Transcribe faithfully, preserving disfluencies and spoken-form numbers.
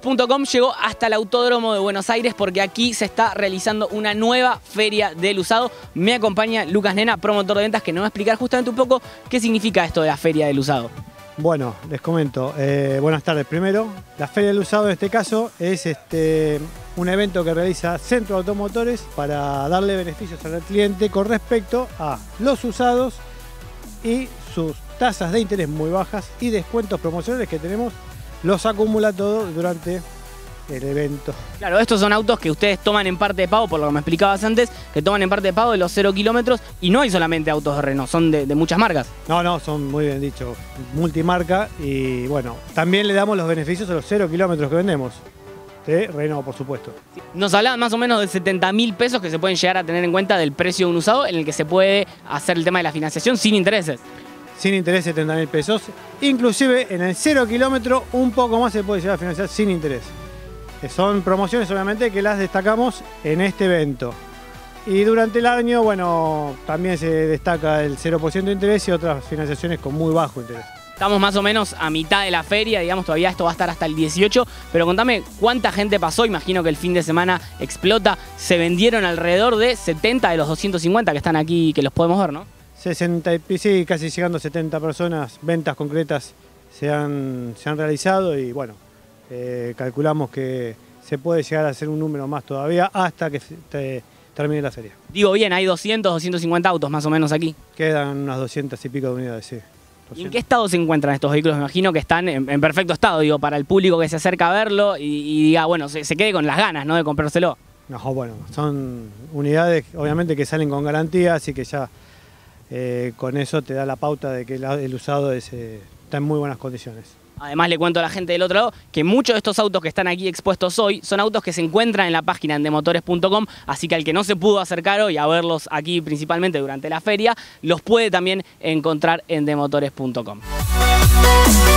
punto com llegó hasta el Autódromo de Buenos Aires porque aquí se está realizando una nueva feria del usado. Me acompaña Lucas Nena, promotor de ventas, que nos va a explicar justamente un poco qué significa esto de la feria del usado. Bueno, les comento. Eh, buenas tardes. Primero, la Feria del Usado en este caso es este, un evento que realiza Centro Automotores para darle beneficios al cliente con respecto a los usados y sus tasas de interés muy bajas y descuentos promocionales que tenemos, los acumula todo durante el evento. Claro, estos son autos que ustedes toman en parte de pago, por lo que me explicabas antes, que toman en parte de pago de los cero kilómetros, y no hay solamente autos de Renault, son de, de muchas marcas. No, no, son muy bien dicho, multimarca, y bueno, también le damos los beneficios a los cero kilómetros que vendemos. De Renault, por supuesto. Nos hablaban más o menos de setenta mil pesos que se pueden llegar a tener en cuenta del precio de un usado, en el que se puede hacer el tema de la financiación sin intereses. Sin interés setenta mil pesos, inclusive en el cero kilómetro un poco más se puede llegar a financiar sin interés. Son promociones obviamente que las destacamos en este evento. Y durante el año, bueno, también se destaca el cero por ciento de interés y otras financiaciones con muy bajo interés. Estamos más o menos a mitad de la feria, digamos, todavía esto va a estar hasta el dieciocho, pero contame cuánta gente pasó, imagino que el fin de semana explota, se vendieron alrededor de setenta de los doscientos cincuenta que están aquí, que los podemos ver, ¿no? sesenta y sí, casi llegando a setenta personas, ventas concretas se han, se han realizado y bueno, eh, calculamos que se puede llegar a hacer un número más todavía hasta que te, termine la feria. Digo bien, hay doscientos, doscientos cincuenta autos más o menos aquí. Quedan unas doscientas y pico de unidades, sí. ¿Y en qué estado se encuentran estos vehículos? Me imagino que están en, en perfecto estado, digo, para el público que se acerca a verlo y, y diga, bueno, se, se quede con las ganas, ¿no?, de comprárselo. No, bueno, son unidades obviamente que salen con garantía, así que ya eh, con eso te da la pauta de que el, el usado es, eh, está en muy buenas condiciones. Además le cuento a la gente del otro lado que muchos de estos autos que están aquí expuestos hoy son autos que se encuentran en la página en demotores punto com, así que al que no se pudo acercar hoy a verlos aquí principalmente durante la feria, los puede también encontrar en demotores punto com.